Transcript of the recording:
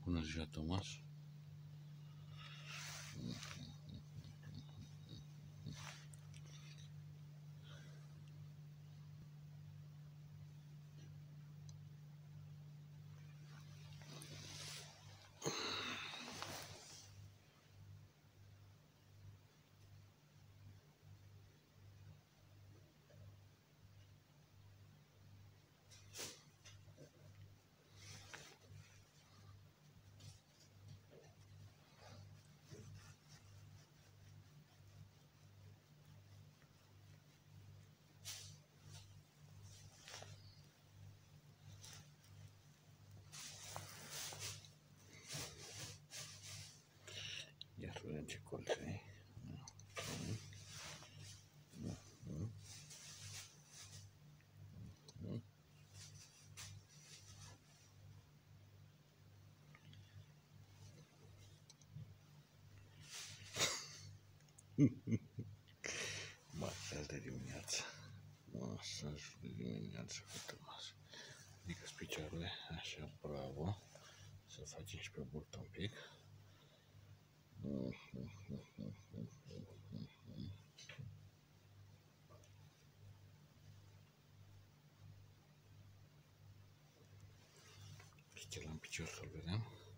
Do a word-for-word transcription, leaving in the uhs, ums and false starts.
Bună ziua, Tomaș! Ia să vedem ce colț e. Masaj de dimineață. Masaj de dimineață cu Tomaș. Ridică-ți picioarele, așa, bravo. Să facem și pe burtă un pic. Picioarele în picior să-l vedem.